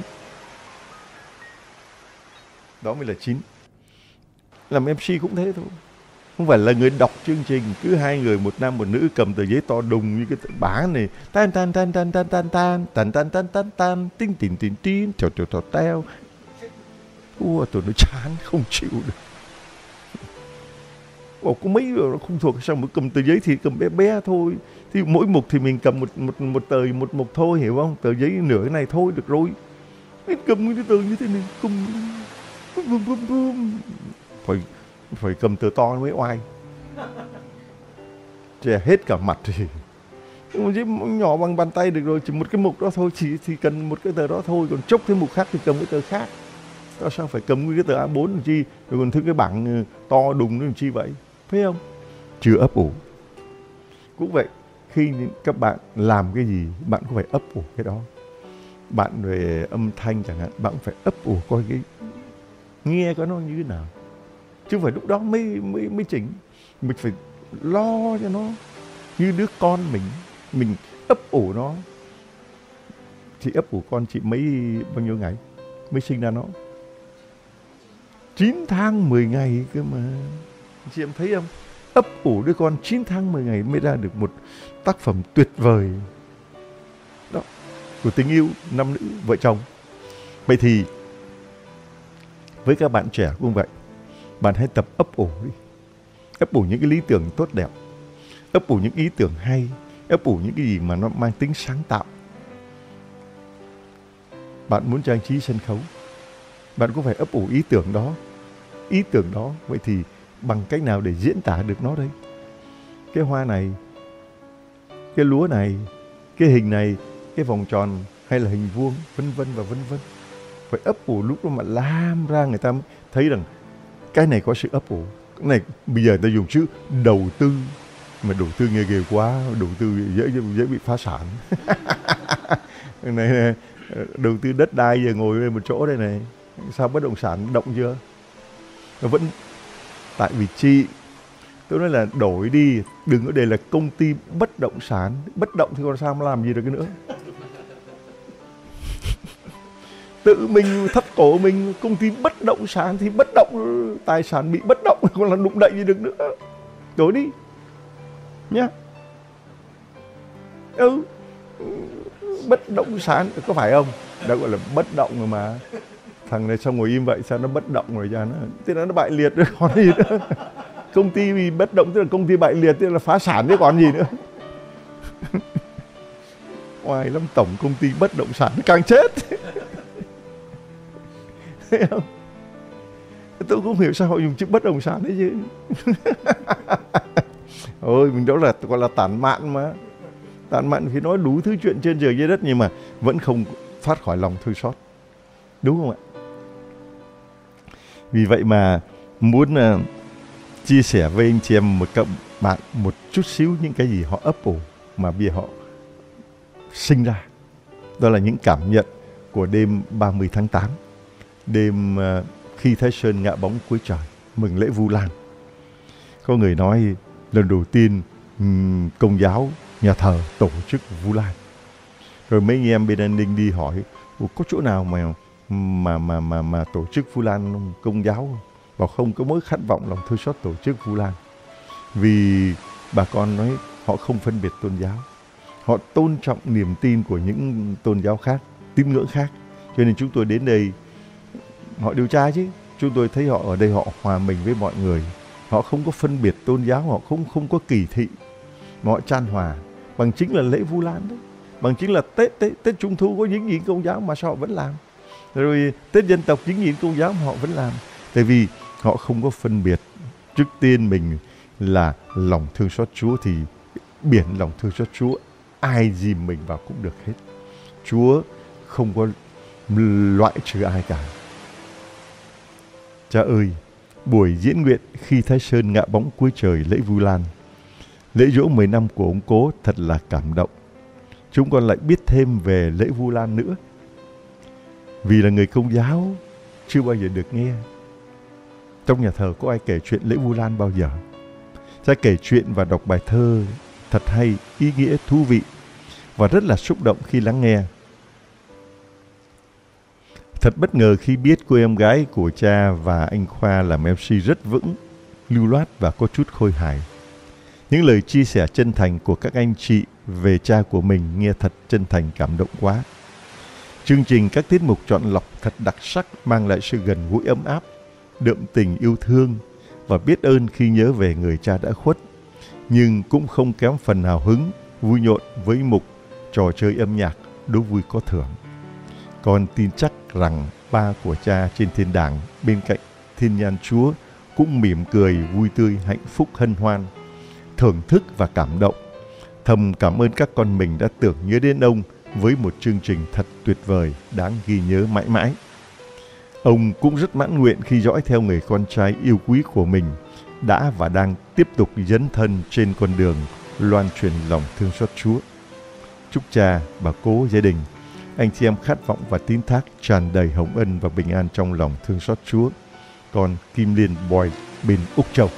Speaker 1: Đó mới là chín. Làm em xê cũng thế thôi. Không phải là người đọc chương trình, cứ hai người một nam một nữ cầm tờ giấy to đùng như cái bá này, tan tan tan tan tan tan tan tan tan tan tan tan tinh tìn tìn tin trò trò trò teo. Ủa, tôi nó chán không chịu được. Bảo có mấy rồi nó không thuộc, sao mới cầm tờ giấy thì cầm bé bé thôi. Thì mỗi mục thì mình cầm một một một tờ một mục thôi, hiểu không? Tờ giấy nửa cái này thôi được rồi. Mình cầm cái tờ như thế này, cầm bum bum bum. Phải phải cầm tờ to mới oai. Chè hết cả mặt thì một giấy nhỏ bằng bàn tay được rồi, chỉ một cái mục đó thôi, chỉ thì cần một cái tờ đó thôi, còn chốc cái mục khác thì cầm cái tờ khác. Đó, sao phải cầm cái tờ A bốn làm chi, rồi còn thứ cái bảng to đùng nó làm chi vậy, phải không? Chưa ấp ủ. Cũng vậy, khi các bạn làm cái gì, bạn cũng phải ấp ủ cái đó. Bạn về âm thanh chẳng hạn, bạn cũng phải ấp ủ coi cái nghe có nó như thế nào, chứ không phải lúc đó mới mới mới chỉnh. Mình phải lo cho nó như đứa con mình, mình ấp ủ nó. Chị ấp ủ con chị mấy bao nhiêu ngày mới sinh ra nó? chín tháng mười ngày cơ mà. Chị em thấy không? Ấp ủ đứa con chín tháng mười ngày mới ra được một tác phẩm tuyệt vời đó, của tình yêu nam nữ vợ chồng. Vậy thì với các bạn trẻ cũng vậy, bạn hãy tập ấp ủ đi. Ấp ủ những cái lý tưởng tốt đẹp, ấp ủ những ý tưởng hay, ấp ủ những cái gì mà nó mang tính sáng tạo. Bạn muốn trang trí sân khấu, bạn cũng phải ấp ủ ý tưởng đó. Ý tưởng đó, vậy thì bằng cách nào để diễn tả được nó đây? Cái hoa này, cái lúa này, cái hình này, cái vòng tròn hay là hình vuông, vân vân và vân vân. Phải ấp ủ lúc đó mà làm ra người ta mới thấy rằng cái này có sự ấp ủ. Cái này bây giờ người ta dùng chữ đầu tư, mà đầu tư nghe ghê quá, đầu tư dễ dễ bị phá sản. này, này đầu tư đất đai giờ ngồi lên một chỗ đây này, sao bất động sản động chưa? Nó vẫn tại vì chị tôi nói là đổi đi, đừng có để là công ty bất động sản, bất động thì còn sao mà làm gì được cái nữa. Tự mình thắt cổ mình, công ty bất động sản thì bất động, tài sản bị bất động còn là đụng đậy gì được nữa. Đổi đi nhá. Ừ, bất động sản có phải không? Đã gọi là bất động rồi mà. Thằng này xong ngồi im vậy sao nó bất động rồi ra nó, thế nó bại liệt rồi còn gì nữa. Công ty vì bất động tức là công ty bại liệt, tức là phá sản chứ còn gì nữa. Ngoài lắm, tổng công ty bất động sản càng chết. Thấy không? Tôi cũng hiểu sao họ dùng chữ bất động sản đấy chứ. Ôi mình đó là gọi là tản mạn mà. Tản mạn thì nói đủ thứ chuyện trên trời dưới đất nhưng mà vẫn không thoát khỏi lòng thương xót. Đúng không ạ? Vì vậy mà muốn uh, chia sẻ với anh chị em một các bạn một chút xíu những cái gì họ ấp ủ mà bây giờ họ sinh ra. Đó là những cảm nhận của đêm ba mươi tháng tám. Đêm uh, khi Thái Sơn ngã bóng cuối trời, mừng lễ Vu Lan. Có người nói lần đầu tiên um, Công giáo nhà thờ tổ chức Vu Lan. Rồi mấy anh em bên an ninh đi hỏi có chỗ nào mà mà mà mà mà tổ chức Vu Lan Công giáo không? Bảo không, có mối khát vọng lòng thương xót tổ chức Vu Lan. Vì bà con nói họ không phân biệt tôn giáo, họ tôn trọng niềm tin của những tôn giáo khác, tín ngưỡng khác. Cho nên chúng tôi đến đây, họ điều tra chứ, chúng tôi thấy họ ở đây họ hòa mình với mọi người, họ không có phân biệt tôn giáo, họ không không có kỳ thị, mà họ chan hòa. Bằng chính là lễ Vu Lan đấy, bằng chính là Tết Tết, Tết Trung Thu có dính nhịn Công giáo mà sao họ vẫn làm, rồi Tết dân tộc dính nhịn Công giáo mà họ vẫn làm. Tại vì họ không có phân biệt. Trước tiên mình là lòng thương xót Chúa thì biển lòng thương xót Chúa, ai dìm mình vào cũng được hết. Chúa không có loại trừ ai cả. Cha ơi, buổi diễn nguyện khi Thái Sơn ngã bóng cuối trời lễ Vu Lan, lễ giỗ mười năm của ông Cố thật là cảm động. Chúng con lại biết thêm về lễ Vu Lan nữa. Vì là người Công giáo chưa bao giờ được nghe. Trong nhà thờ có ai kể chuyện lễ Vu Lan bao giờ? Cha kể chuyện và đọc bài thơ thật hay, ý nghĩa, thú vị và rất là xúc động khi lắng nghe. Thật bất ngờ khi biết cô em gái của cha và anh Khoa làm em xê rất vững, lưu loát và có chút khôi hài. Những lời chia sẻ chân thành của các anh chị về cha của mình nghe thật chân thành, cảm động quá. Chương trình các tiết mục chọn lọc thật đặc sắc, mang lại sự gần gũi ấm áp, đượm tình yêu thương và biết ơn khi nhớ về người cha đã khuất, nhưng cũng không kém phần hào hứng, vui nhộn với mục trò chơi âm nhạc đố vui có thưởng. Con tin chắc rằng ba của cha trên thiên đàng bên cạnh thiên nhãn Chúa cũng mỉm cười, vui tươi, hạnh phúc, hân hoan, thưởng thức và cảm động. Thầm cảm ơn các con mình đã tưởng nhớ đến ông với một chương trình thật tuyệt vời, đáng ghi nhớ mãi mãi. Ông cũng rất mãn nguyện khi dõi theo người con trai yêu quý của mình, đã và đang tiếp tục dấn thân trên con đường loan truyền lòng thương xót Chúa. Chúc cha, bà Cố, gia đình, anh chị em khát vọng và tín thác tràn đầy hồng ân và bình an trong lòng thương xót Chúa. Con Kim Liên Boy bên Úc Châu.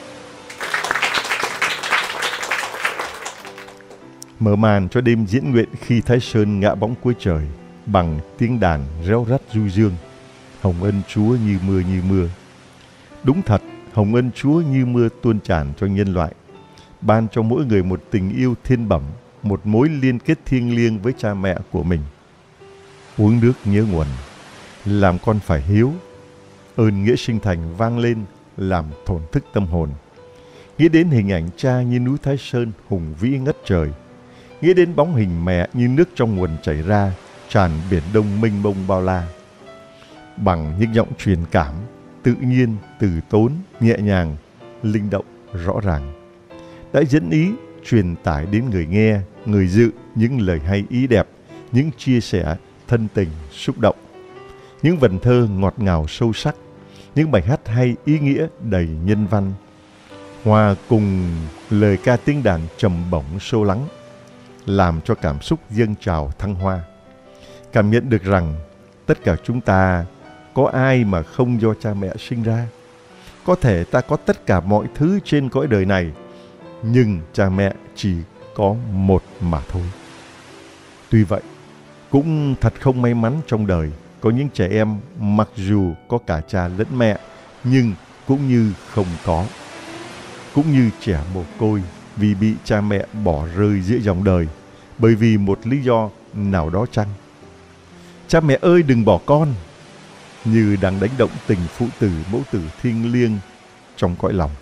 Speaker 1: Mở màn cho đêm diễn nguyện khi Thái Sơn ngã bóng cuối trời bằng tiếng đàn réo rắt du dương. Hồng ân Chúa như mưa như mưa. Đúng thật, hồng ân Chúa như mưa tuôn tràn cho nhân loại, ban cho mỗi người một tình yêu thiên bẩm, một mối liên kết thiêng liêng với cha mẹ của mình. Uống nước nhớ nguồn, làm con phải hiếu. Ơn nghĩa sinh thành vang lên, làm thổn thức tâm hồn. Nghĩ đến hình ảnh cha như núi Thái Sơn hùng vĩ ngất trời. Nghĩ đến bóng hình mẹ như nước trong nguồn chảy ra, tràn biển đông mênh mông bao la. Bằng những giọng truyền cảm, tự nhiên, từ tốn, nhẹ nhàng, linh động, rõ ràng, đã dẫn ý, truyền tải đến người nghe, người dự những lời hay ý đẹp, những chia sẻ thân tình, xúc động. Những vần thơ ngọt ngào sâu sắc, những bài hát hay ý nghĩa đầy nhân văn, hòa cùng lời ca tiếng đàn trầm bổng sâu lắng, làm cho cảm xúc dâng trào thăng hoa. Cảm nhận được rằng tất cả chúng ta có ai mà không do cha mẹ sinh ra. Có thể ta có tất cả mọi thứ trên cõi đời này, nhưng cha mẹ chỉ có một mà thôi. Tuy vậy, cũng thật không may mắn trong đời, có những trẻ em mặc dù có cả cha lẫn mẹ, nhưng cũng như không có. Cũng như trẻ mồ côi vì bị cha mẹ bỏ rơi giữa dòng đời, bởi vì một lý do nào đó chăng. Cha mẹ ơi đừng bỏ con, như đang đánh động tình phụ tử mẫu tử thiêng liêng trong cõi lòng.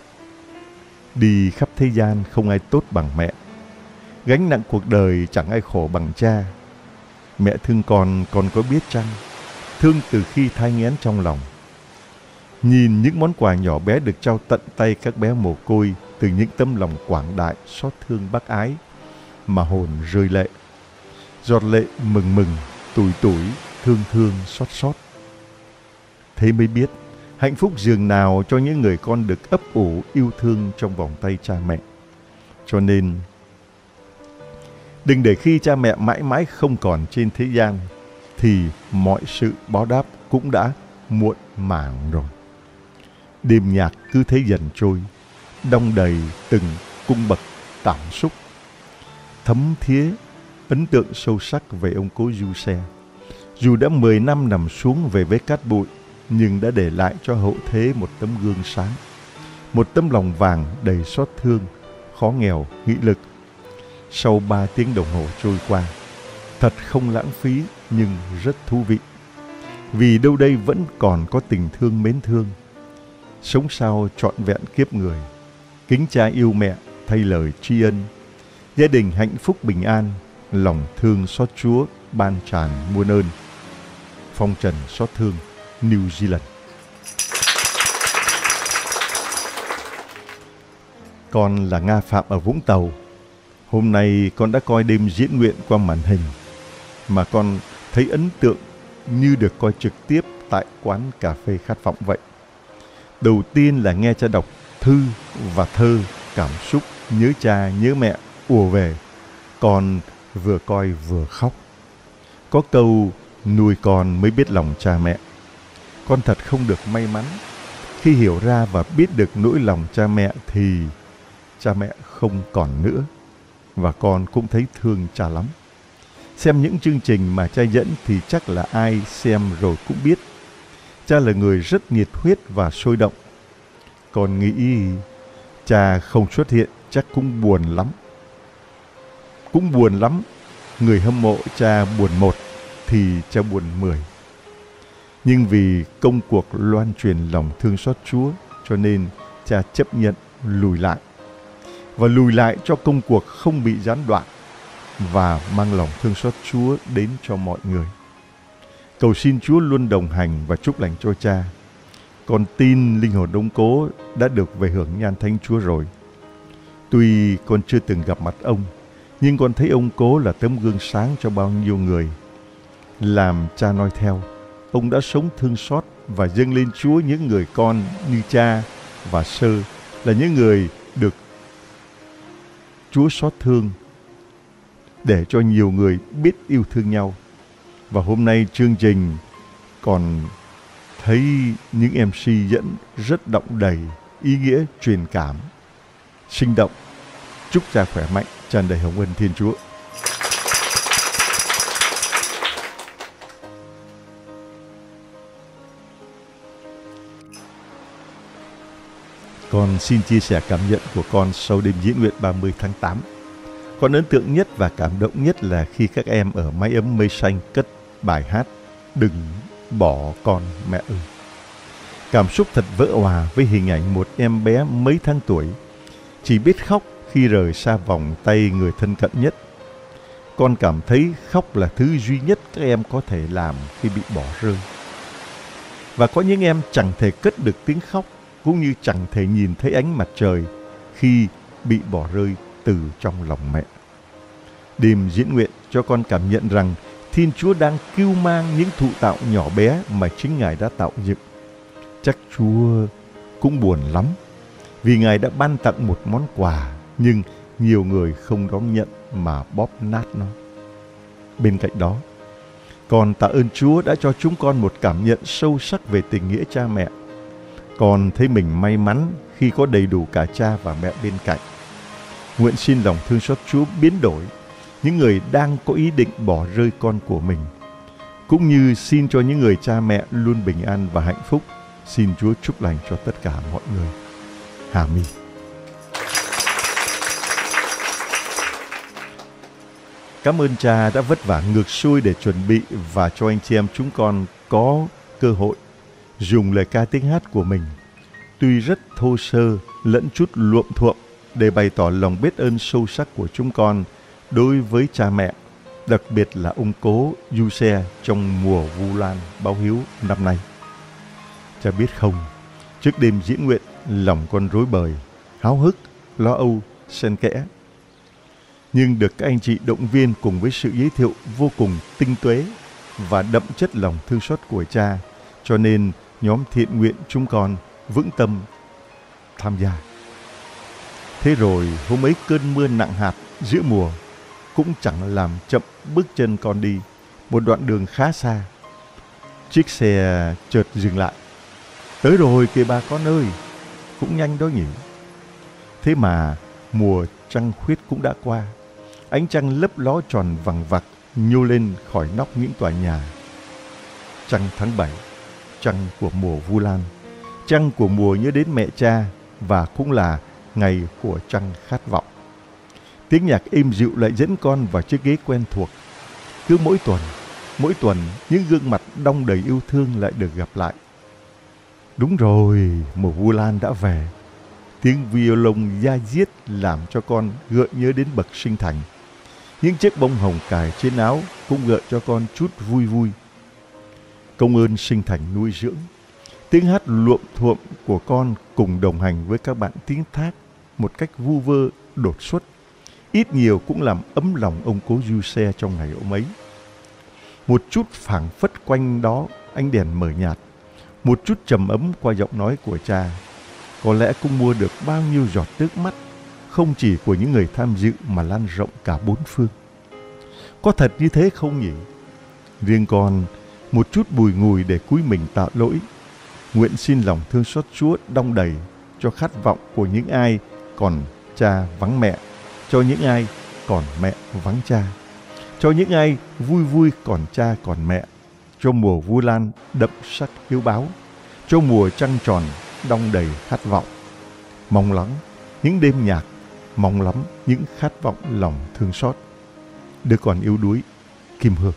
Speaker 1: Đi khắp thế gian không ai tốt bằng mẹ. Gánh nặng cuộc đời chẳng ai khổ bằng cha. Mẹ thương con, con có biết chăng? Thương từ khi thai nghén trong lòng. Nhìn những món quà nhỏ bé được trao tận tay các bé mồ côi từ những tấm lòng quảng đại, xót thương bác ái, mà hồn rơi lệ. Giọt lệ mừng mừng, tủi tủi, thương thương, xót xót. Thế mới biết hạnh phúc dường nào cho những người con được ấp ủ yêu thương trong vòng tay cha mẹ. Cho nên, đừng để khi cha mẹ mãi mãi không còn trên thế gian, thì mọi sự báo đáp cũng đã muộn màng rồi. Đêm nhạc cứ thế dần trôi, đong đầy từng cung bậc cảm xúc, thấm thía, ấn tượng sâu sắc về ông cố Du Xe. Dù đã mười năm nằm xuống về với cát bụi, nhưng đã để lại cho hậu thế một tấm gương sáng, một tấm lòng vàng đầy xót thương, khó nghèo, nghị lực. Sau ba tiếng đồng hồ trôi qua, thật không lãng phí nhưng rất thú vị. Vì đâu đây vẫn còn có tình thương mến thương. Sống sao trọn vẹn kiếp người, kính cha yêu mẹ thay lời tri ân. Gia đình hạnh phúc bình an, lòng thương xót Chúa ban tràn muôn ơn. Phong trần xót thương, New Zealand. Con là Nga Phạm ở Vũng Tàu. Hôm nay con đã coi đêm diễn nguyện qua màn hình, mà con thấy ấn tượng như được coi trực tiếp tại quán cà phê Khát Vọng vậy. Đầu tiên là nghe cha đọc thư và thơ, cảm xúc nhớ cha nhớ mẹ ùa về. Con vừa coi vừa khóc. Có câu nuôi con mới biết lòng cha mẹ. Con thật không được may mắn. Khi hiểu ra và biết được nỗi lòng cha mẹ thì cha mẹ không còn nữa. Và con cũng thấy thương cha lắm. Xem những chương trình mà cha dẫn thì chắc là ai xem rồi cũng biết. Cha là người rất nhiệt huyết và sôi động. Con nghĩ cha không xuất hiện chắc cũng buồn lắm. Cũng buồn lắm. Người hâm mộ cha buồn một thì cha buồn mười. Nhưng vì công cuộc loan truyền lòng thương xót Chúa, cho nên cha chấp nhận lùi lại. Và lùi lại cho công cuộc không bị gián đoạn, và mang lòng thương xót Chúa đến cho mọi người. Cầu xin Chúa luôn đồng hành và chúc lành cho cha. Con tin linh hồn ông cố đã được về hưởng nhan thánh Chúa rồi. Tuy con chưa từng gặp mặt ông, nhưng con thấy ông cố là tấm gương sáng cho bao nhiêu người. Làm cha noi theo, ông đã sống thương xót và dâng lên Chúa những người con như cha và Sơ, là những người được Chúa xót thương, để cho nhiều người biết yêu thương nhau. Và hôm nay chương trình còn thấy những em xê dẫn rất động đầy, ý nghĩa, truyền cảm, sinh động. Chúc cha khỏe mạnh, tràn đầy hồng ân Thiên Chúa. Con xin chia sẻ cảm nhận của con sau đêm diễn nguyện ba mươi tháng tám. Con ấn tượng nhất và cảm động nhất là khi các em ở mái ấm mây xanh cất bài hát Đừng bỏ con mẹ ơi. Cảm xúc thật vỡ òa với hình ảnh một em bé mấy tháng tuổi, chỉ biết khóc khi rời xa vòng tay người thân cận nhất. Con cảm thấy khóc là thứ duy nhất các em có thể làm khi bị bỏ rơi. Và có những em chẳng thể cất được tiếng khóc, cũng như chẳng thể nhìn thấy ánh mặt trời khi bị bỏ rơi từ trong lòng mẹ. Đêm diễn nguyện cho con cảm nhận rằng Thiên Chúa đang cưu mang những thụ tạo nhỏ bé mà chính Ngài đã tạo dựng. Chắc Chúa cũng buồn lắm vì Ngài đã ban tặng một món quà, nhưng nhiều người không đón nhận mà bóp nát nó. Bên cạnh đó, con tạ ơn Chúa đã cho chúng con một cảm nhận sâu sắc về tình nghĩa cha mẹ. Con thấy mình may mắn khi có đầy đủ cả cha và mẹ bên cạnh. Nguyện xin lòng thương xót Chúa biến đổi những người đang có ý định bỏ rơi con của mình, cũng như xin cho những người cha mẹ luôn bình an và hạnh phúc. Xin Chúa chúc lành cho tất cả mọi người. Amen. Cảm ơn cha đã vất vả ngược xuôi để chuẩn bị và cho anh chị em chúng con có cơ hội dùng lời ca tiếng hát của mình, tuy rất thô sơ lẫn chút luộm thuộm, để bày tỏ lòng biết ơn sâu sắc của chúng con đối với cha mẹ, đặc biệt là ông cố Giuse trong mùa Vu Lan báo hiếu năm nay. Cha biết không, trước đêm diễn nguyện, lòng con rối bời, háo hức, lo âu, xen kẽ. Nhưng được các anh chị động viên cùng với sự giới thiệu vô cùng tinh tuế và đậm chất lòng thương xót của cha, cho nên nhóm thiện nguyện chúng con vững tâm tham gia. Thế rồi hôm ấy cơn mưa nặng hạt giữa mùa cũng chẳng làm chậm bước chân con đi một đoạn đường khá xa. Chiếc xe chợt dừng lại. Tới rồi kìa bà con ơi, cũng nhanh đó nhỉ. Thế mà mùa trăng khuyết cũng đã qua. Ánh trăng lấp ló tròn vằng vặc nhô lên khỏi nóc những tòa nhà. Trăng tháng bảy, trăng của mùa Vu Lan, trăng của mùa nhớ đến mẹ cha, và cũng là ngày của trăng khát vọng. Tiếng nhạc êm dịu lại dẫn con vào chiếc ghế quen thuộc. Cứ mỗi tuần, mỗi tuần những gương mặt đong đầy yêu thương lại được gặp lại. Đúng rồi, mùa Vu Lan đã về. Tiếng violon da diết làm cho con gợi nhớ đến bậc sinh thành. Những chiếc bông hồng cài trên áo cũng gợi cho con chút vui vui. Công ơn sinh thành nuôi dưỡng. Tiếng hát luộm thuộm của con cùng đồng hành với các bạn tiếng thác một cách vu vơ đột xuất, ít nhiều cũng làm ấm lòng ông cố Giuse trong ngày ôm ấy. Một chút phảng phất quanh đó ánh đèn mờ nhạt, một chút trầm ấm qua giọng nói của cha, có lẽ cũng mua được bao nhiêu giọt nước mắt, không chỉ của những người tham dự mà lan rộng cả bốn phương. Có thật như thế không nhỉ? Riêng con, một chút bùi ngùi để cúi mình tạ lỗi. Nguyện xin lòng thương xót Chúa đong đầy cho khát vọng của những ai còn cha vắng mẹ, cho những ai còn mẹ vắng cha, cho những ai vui vui còn cha còn mẹ, cho mùa Vu Lan đậm sắc hiếu báo, cho mùa trăng tròn đong đầy khát vọng. Mong lắm những đêm nhạc, mong lắm những khát vọng lòng thương xót. Đứa con yếu đuối, Kim Hương.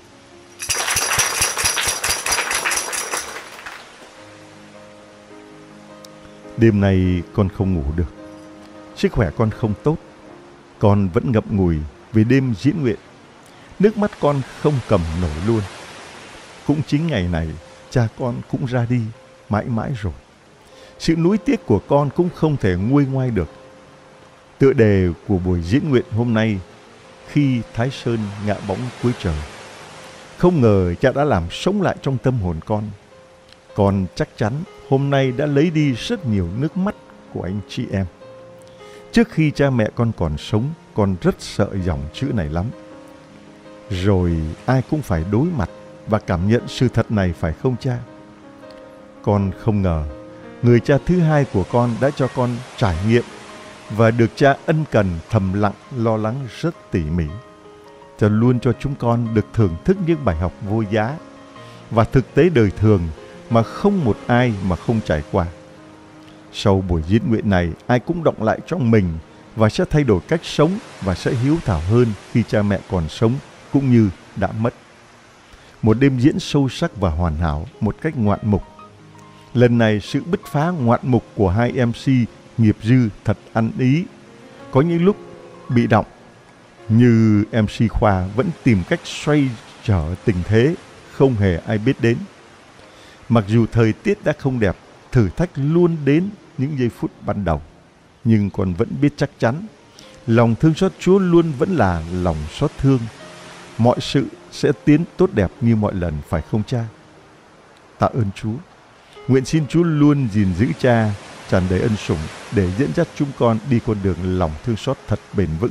Speaker 1: Đêm nay con không ngủ được. Sức khỏe con không tốt. Con vẫn ngậm ngùi vì đêm diễn nguyện. Nước mắt con không cầm nổi luôn. Cũng chính ngày này, cha con cũng ra đi mãi mãi rồi. Sự nuối tiếc của con cũng không thể nguôi ngoai được. Tựa đề của buổi diễn nguyện hôm nay: Khi Thái Sơn ngã bóng cuối trời. Không ngờ cha đã làm sống lại trong tâm hồn con. Con chắc chắn hôm nay đã lấy đi rất nhiều nước mắt của anh chị em. Trước khi cha mẹ con còn sống, con rất sợ dòng chữ này lắm. Rồi ai cũng phải đối mặt và cảm nhận sự thật này, phải không cha? Con không ngờ người cha thứ hai của con đã cho con trải nghiệm và được cha ân cần, thầm lặng, lo lắng rất tỉ mỉ. Cha luôn cho chúng con được thưởng thức những bài học vô giá và thực tế đời thường mà không một ai mà không trải qua. Sau buổi diễn nguyện này, ai cũng động lại trong mình và sẽ thay đổi cách sống và sẽ hiếu thảo hơn khi cha mẹ còn sống cũng như đã mất. Một đêm diễn sâu sắc và hoàn hảo một cách ngoạn mục. Lần này sự bứt phá ngoạn mục của hai em xê nghiệp dư thật ăn ý. Có những lúc bị động, như em xê Khoa vẫn tìm cách xoay trở tình thế không hề ai biết đến. Mặc dù thời tiết đã không đẹp, thử thách luôn đến những giây phút ban đầu, nhưng con vẫn biết chắc chắn lòng thương xót Chúa luôn vẫn là lòng xót thương. Mọi sự sẽ tiến tốt đẹp như mọi lần, phải không cha? Tạ ơn Chúa. Nguyện xin Chúa luôn gìn giữ cha tràn đầy ân sủng để dẫn dắt chúng con đi con đường lòng thương xót thật bền vững.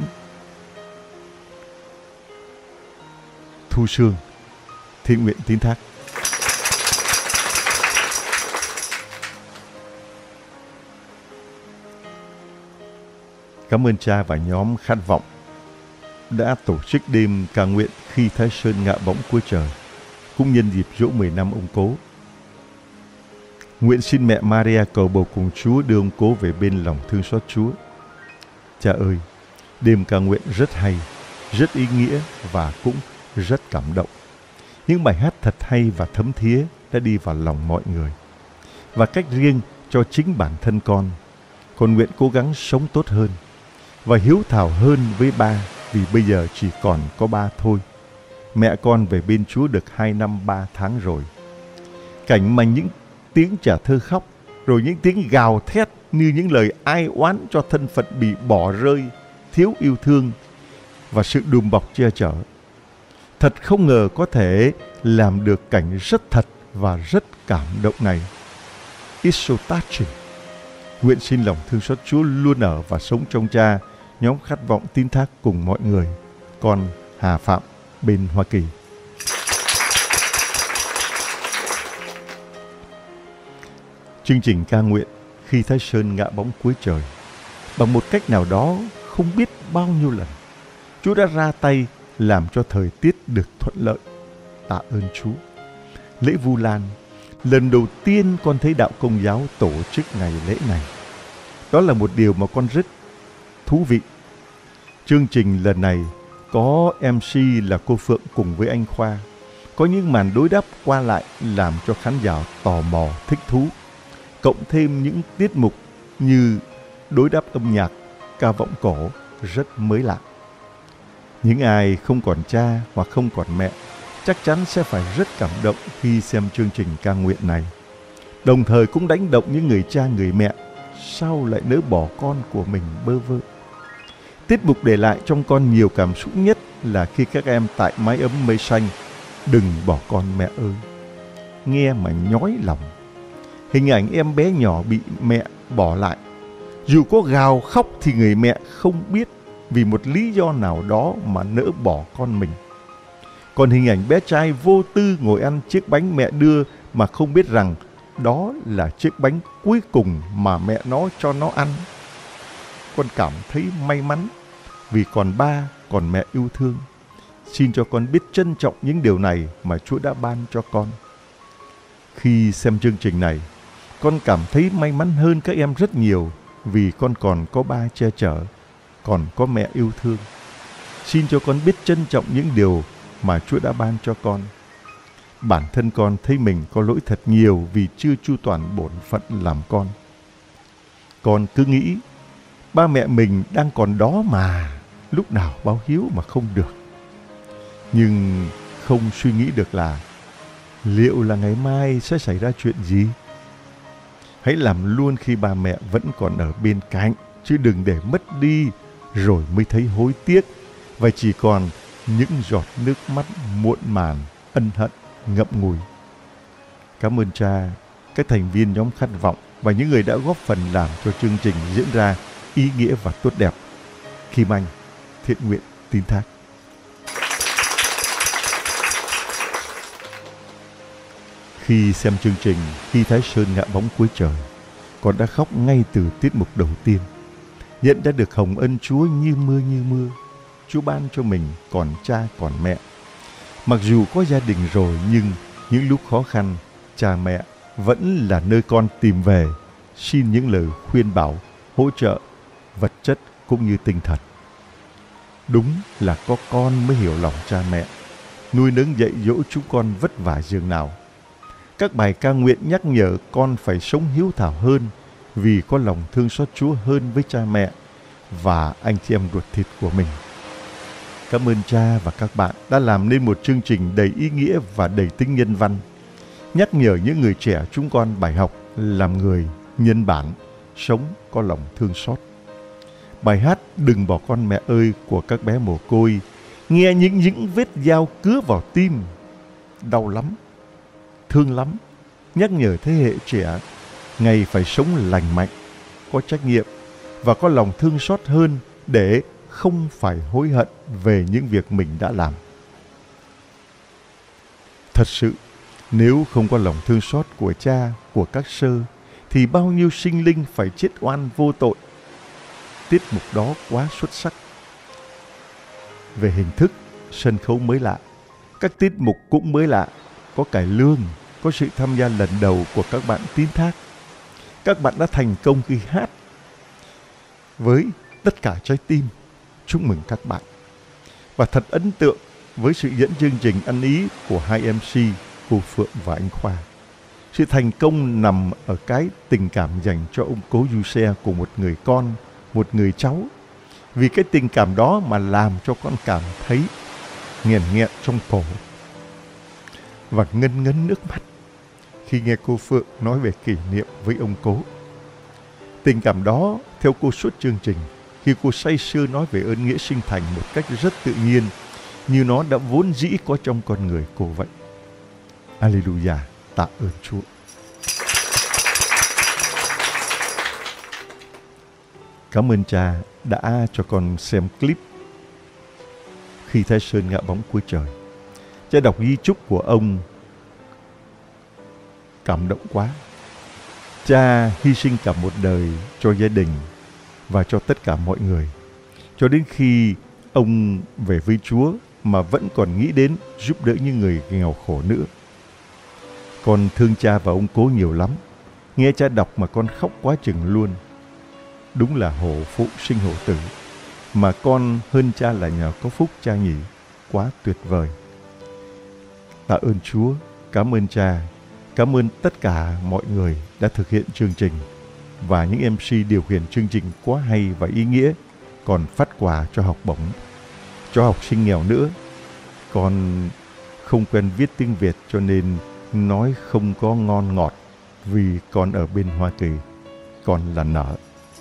Speaker 1: Thu Sương, Thiện nguyện tín thác. Cảm ơn cha và nhóm Khát Vọng đã tổ chức đêm ca nguyện khi Thái Sơn ngã bóng cuối trời, cũng nhân dịp giỗ mười năm ông cố. Nguyện xin mẹ Maria cầu bầu cùng Chúa đưa ông cố về bên lòng thương xót Chúa. Cha ơi, đêm ca nguyện rất hay, rất ý nghĩa và cũng rất cảm động. Những bài hát thật hay và thấm thía đã đi vào lòng mọi người. Và cách riêng cho chính bản thân con, con nguyện cố gắng sống tốt hơn và hiếu thảo hơn với ba, vì bây giờ chỉ còn có ba thôi. Mẹ con về bên Chúa được hai năm ba tháng rồi. Cảnh mà những tiếng trẻ thơ khóc, rồi những tiếng gào thét như những lời ai oán cho thân phận bị bỏ rơi, thiếu yêu thương và sự đùm bọc che chở. Thật không ngờ có thể làm được cảnh rất thật và rất cảm động này. It's so touching. Nguyện xin lòng thương xót Chúa luôn ở và sống trong cha, nhóm Khát Vọng Tín Thác cùng mọi người. Con Hà Phạm, bên Hoa Kỳ. Chương trình ca nguyện khi Thái Sơn ngã bóng cuối trời, bằng một cách nào đó không biết bao nhiêu lần, Chúa đã ra tay làm cho thời tiết được thuận lợi. Tạ ơn Chúa. Lễ Vu Lan, lần đầu tiên con thấy Đạo Công giáo tổ chức ngày lễ này. Đó là một điều mà con rất thú vị. Chương trình lần này có em xê là cô Phượng cùng với anh Khoa. Có những màn đối đáp qua lại làm cho khán giả tò mò, thích thú. Cộng thêm những tiết mục như đối đáp âm nhạc, ca vọng cổ rất mới lạ. Những ai không còn cha hoặc không còn mẹ chắc chắn sẽ phải rất cảm động khi xem chương trình ca nguyện này. Đồng thời cũng đánh động những người cha người mẹ sao lại nỡ bỏ con của mình bơ vơ. Tiết mục để lại trong con nhiều cảm xúc nhất là khi các em tại mái ấm mây xanh "Đừng bỏ con mẹ ơi", nghe mà nhói lòng. Hình ảnh em bé nhỏ bị mẹ bỏ lại, dù có gào khóc thì người mẹ không biết vì một lý do nào đó mà nỡ bỏ con mình. Còn hình ảnh bé trai vô tư ngồi ăn chiếc bánh mẹ đưa mà không biết rằng đó là chiếc bánh cuối cùng mà mẹ nó cho nó ăn. Con cảm thấy may mắn vì còn ba, còn mẹ yêu thương. Xin cho con biết trân trọng những điều này mà Chúa đã ban cho con. Khi xem chương trình này, con cảm thấy may mắn hơn các em rất nhiều vì con còn có ba che chở, còn có mẹ yêu thương. Xin cho con biết trân trọng những điều mà Chúa đã ban cho con. Bản thân con thấy mình có lỗi thật nhiều vì chưa chu toàn bổn phận làm con. Con cứ nghĩ ba mẹ mình đang còn đó mà, lúc nào báo hiếu mà không được. Nhưng không suy nghĩ được là liệu là ngày mai sẽ xảy ra chuyện gì? Hãy làm luôn khi ba mẹ vẫn còn ở bên cạnh, chứ đừng để mất đi rồi mới thấy hối tiếc và chỉ còn những giọt nước mắt muộn màng, ân hận, ngậm ngùi. Cảm ơn cha, các thành viên nhóm Khát Vọng và những người đã góp phần làm cho chương trình diễn ra ý nghĩa và tốt đẹp. Kim Anh, Thiện nguyện Tín Thác. Khi xem chương trình Khi Thái Sơn ngã bóng cuối trời, con đã khóc ngay từ tiết mục đầu tiên. Nhận đã được hồng ân Chúa như mưa như mưa. Chúa ban cho mình còn cha còn mẹ. Mặc dù có gia đình rồi nhưng những lúc khó khăn, cha mẹ vẫn là nơi con tìm về, xin những lời khuyên bảo, hỗ trợ, vật chất cũng như tinh thần. Đúng là có con mới hiểu lòng cha mẹ, nuôi nấng dạy dỗ chúng con vất vả dường nào. Các bài ca nguyện nhắc nhở con phải sống hiếu thảo hơn vì có lòng thương xót Chúa hơn với cha mẹ và anh chị em ruột thịt của mình. Cảm ơn cha và các bạn đã làm nên một chương trình đầy ý nghĩa và đầy tính nhân văn, nhắc nhở những người trẻ chúng con bài học làm người nhân bản, sống có lòng thương xót. Bài hát Đừng bỏ con mẹ ơi của các bé mồ côi nghe những những vết dao cứa vào tim, đau lắm, thương lắm, nhắc nhở thế hệ trẻ ngày phải sống lành mạnh, có trách nhiệm và có lòng thương xót hơn để không phải hối hận về những việc mình đã làm. Thật sự, nếu không có lòng thương xót của cha, của các sơ, thì bao nhiêu sinh linh phải chết oan vô tội. Tiết mục đó quá xuất sắc. Về hình thức, sân khấu mới lạ, các tiết mục cũng mới lạ, có cải lương, có sự tham gia lần đầu của các bạn tín thác. Các bạn đã thành công khi hát với tất cả trái tim. Chúc mừng các bạn. Và thật ấn tượng với sự dẫn chương trình ăn ý của hai em xê, cô Phượng và anh Khoa. Sự thành công nằm ở cái tình cảm dành cho ông cố Du Xe của một người con, một người cháu. Vì cái tình cảm đó mà làm cho con cảm thấy nghẹn nghẹn trong cổ và ngân ngấn nước mắt khi nghe cô Phượng nói về kỷ niệm với ông cố. Tình cảm đó theo cô suốt chương trình, khi cô say sưa nói về ơn nghĩa sinh thành một cách rất tự nhiên, như nó đã vốn dĩ có trong con người cô vậy. Alleluia, tạ ơn Chúa. Cảm ơn cha đã cho con xem clip Khi Thái Sơn ngã bóng cuối trời. Cha đọc di chúc của ông cảm động quá. Cha hy sinh cả một đời cho gia đình và cho tất cả mọi người, cho đến khi ông về với Chúa mà vẫn còn nghĩ đến giúp đỡ những người nghèo khổ nữa. Con thương cha và ông cố nhiều lắm. Nghe cha đọc mà con khóc quá chừng luôn. Đúng là hổ phụ sinh hổ tử, mà con hơn cha là nhờ có phúc cha nhỉ. Quá tuyệt vời. Tạ ơn Chúa, cảm ơn cha, cảm ơn tất cả mọi người đã thực hiện chương trình và những em xê điều khiển chương trình quá hay và ý nghĩa, còn phát quà cho học bổng, cho học sinh nghèo nữa. Con không quen viết tiếng Việt cho nên nói không có ngon ngọt vì con ở bên Hoa Kỳ, con là nở.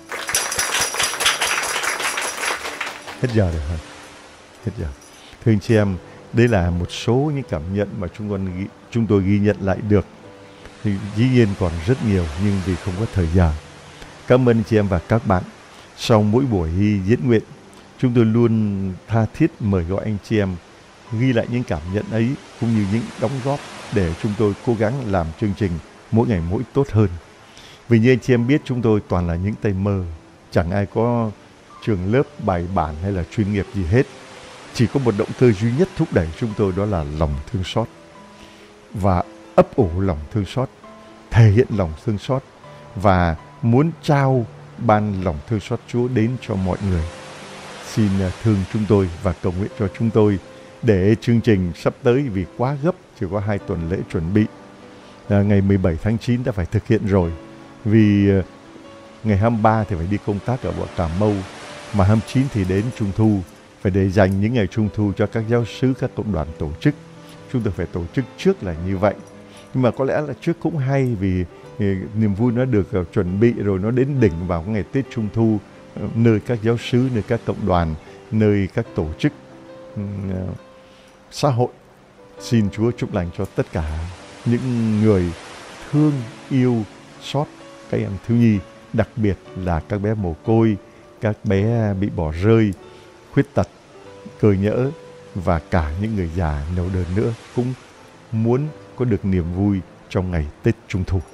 Speaker 1: Hết giờ rồi hả? Hết giờ. Thưa anh chị em, đây là một số những cảm nhận mà chúng con chúng tôi ghi nhận lại được. Thì dĩ nhiên còn rất nhiều nhưng vì không có thời giờ. Cảm ơn anh chị em và các bạn. Sau mỗi buổi diễn nguyện, chúng tôi luôn tha thiết mời gọi anh chị em ghi lại những cảm nhận ấy cũng như những đóng góp để chúng tôi cố gắng làm chương trình mỗi ngày mỗi tốt hơn. Vì như anh chị em biết, chúng tôi toàn là những tay mơ, chẳng ai có trường lớp bài bản hay là chuyên nghiệp gì hết. Chỉ có một động cơ duy nhất thúc đẩy chúng tôi, đó là lòng thương xót và ấp ủ lòng thương xót, thể hiện lòng thương xót và muốn trao ban lòng thương xót Chúa đến cho mọi người. Xin thương chúng tôi và cầu nguyện cho chúng tôi để chương trình sắp tới, vì quá gấp, chỉ có hai tuần lễ chuẩn bị. À, ngày mười bảy tháng chín đã phải thực hiện rồi, vì ngày hai mươi ba thì phải đi công tác ở Cà Mau, mà hai mươi chín thì đến Trung Thu, phải để dành những ngày Trung Thu cho các giáo xứ, các cộng đoàn tổ chức. Chúng tôi phải tổ chức trước là như vậy. Nhưng mà có lẽ là trước cũng hay, vì niềm vui nó được uh, chuẩn bị rồi nó đến đỉnh vào ngày Tết Trung Thu, uh, nơi các giáo xứ, nơi các cộng đoàn, nơi các tổ chức uh, xã hội. Xin Chúa chúc lành cho tất cả những người thương, yêu, xót các em thiếu nhi, đặc biệt là các bé mồ côi, các bé bị bỏ rơi, khuyết tật, cơ nhỡ và cả những người già neo đơn nữa cũng muốn có được niềm vui trong ngày Tết Trung Thu.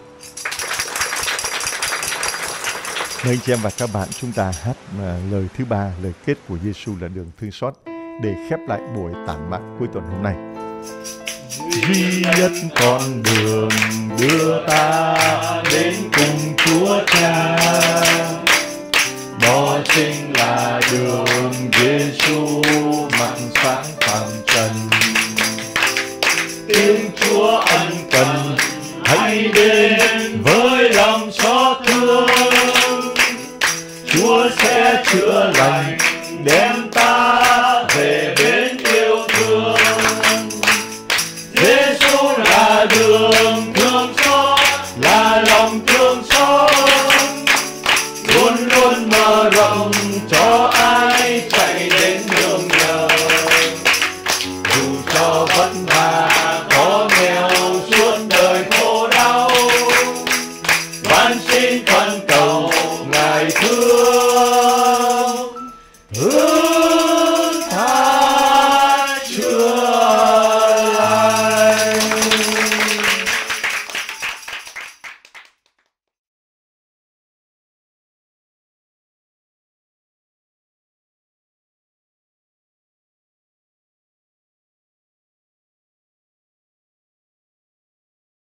Speaker 1: Mời anh chị em và các bạn chúng ta hát uh, lời thứ ba, lời kết của Giêsu là đường thương xót, để khép lại buổi tản mạn cuối tuần hôm nay. Duy nhất con đường đưa ta đến cùng Chúa Cha, đó chính là đường Giêsu mặt sáng phàm trần. Tiếng Chúa ân cần hãy đến với lòng xót thương, Chúa sẽ chữa lành đem ta về bên yêu thương. Giêsu là đường